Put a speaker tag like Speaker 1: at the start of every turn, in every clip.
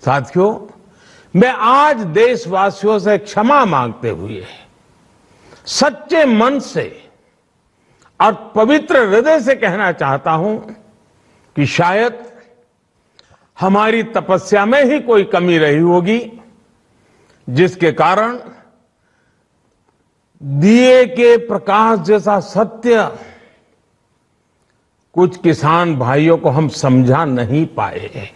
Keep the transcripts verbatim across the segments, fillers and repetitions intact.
Speaker 1: साथियों, मैं आज देशवासियों से क्षमा मांगते हुए सच्चे मन से और पवित्र हृदय से कहना चाहता हूं कि शायद हमारी तपस्या में ही कोई कमी रही होगी, जिसके कारण दिए के प्रकाश जैसा सत्य कुछ किसान भाइयों को हम समझा नहीं पाए।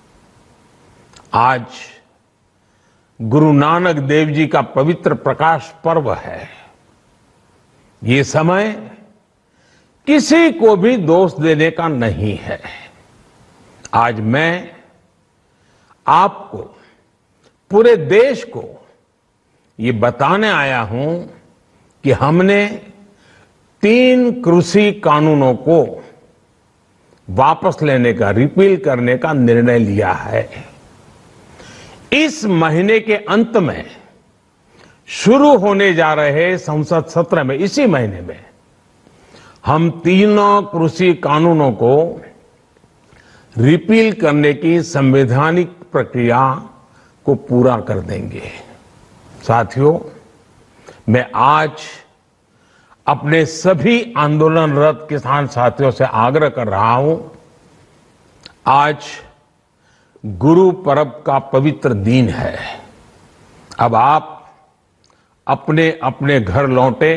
Speaker 1: आज गुरु नानक देव जी का पवित्र प्रकाश पर्व है। ये समय किसी को भी दोष देने का नहीं है। आज मैं आपको, पूरे देश को ये बताने आया हूं कि हमने तीन कृषि कानूनों को वापस लेने का, रिपील करने का निर्णय लिया है। इस महीने के अंत में शुरू होने जा रहे संसद सत्र में, इसी महीने में हम तीनों कृषि कानूनों को रिपील करने की संवैधानिक प्रक्रिया को पूरा कर देंगे। साथियों, मैं आज अपने सभी आंदोलनरत किसान साथियों से आग्रह कर रहा हूं, आज गुरु पर्व का पवित्र दिन है। अब आप अपने अपने घर लौटे,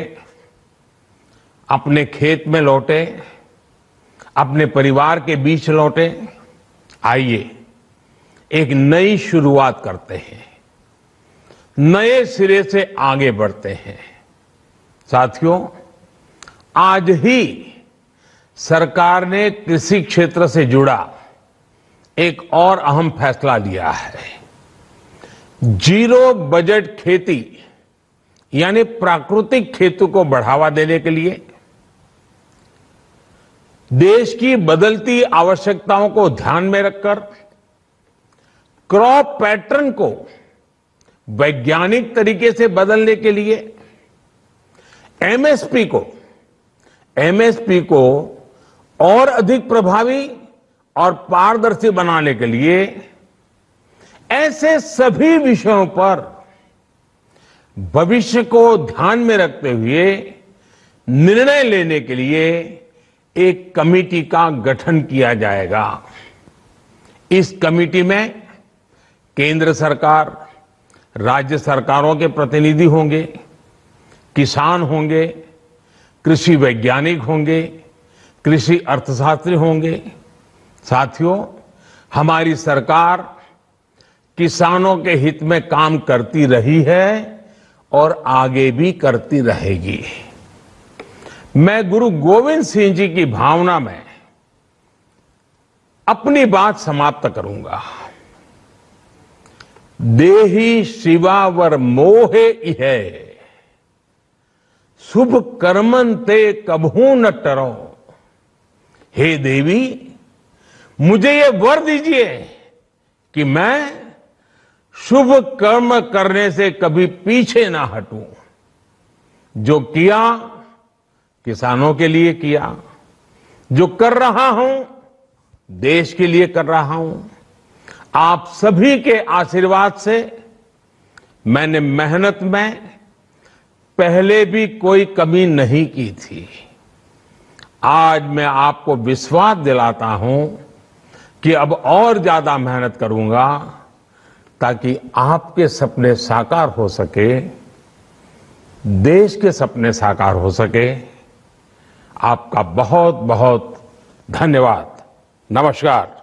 Speaker 1: अपने खेत में लौटे, अपने परिवार के बीच लौटे। आइए एक नई शुरुआत करते हैं, नए सिरे से आगे बढ़ते हैं। साथियों, आज ही सरकार ने कृषि क्षेत्र से जुड़ा एक और अहम फैसला लिया है। जीरो बजट खेती यानी प्राकृतिक खेती को बढ़ावा देने के लिए, देश की बदलती आवश्यकताओं को ध्यान में रखकर क्रॉप पैटर्न को वैज्ञानिक तरीके से बदलने के लिए एमएसपी को एमएसपी को और अधिक प्रभावी और पारदर्शी बनाने के लिए ऐसे सभी विषयों पर भविष्य को ध्यान में रखते हुए निर्णय लेने के लिए एक कमेटी का गठन किया जाएगा। इस कमेटी में केंद्र सरकार, राज्य सरकारों के प्रतिनिधि होंगे, किसान होंगे, कृषि वैज्ञानिक होंगे, कृषि अर्थशास्त्री होंगे। साथियों, हमारी सरकार किसानों के हित में काम करती रही है और आगे भी करती रहेगी। मैं गुरु गोविंद सिंह जी की भावना में अपनी बात समाप्त करूंगा। देहि शिवावर मोहे इहे, शुभ कर्मन ते कबहू न टरो। हे देवी, मुझे ये वर दीजिए कि मैं शुभ कर्म करने से कभी पीछे ना हटूं। जो किया किसानों के लिए किया, जो कर रहा हूं देश के लिए कर रहा हूं। आप सभी के आशीर्वाद से मैंने मेहनत में पहले भी कोई कमी नहीं की थी। आज मैं आपको विश्वास दिलाता हूं कि अब और ज्यादा मेहनत करूंगा ताकि आपके सपने साकार हो सके, देश के सपने साकार हो सके। आपका बहुत बहुत धन्यवाद। नमस्कार।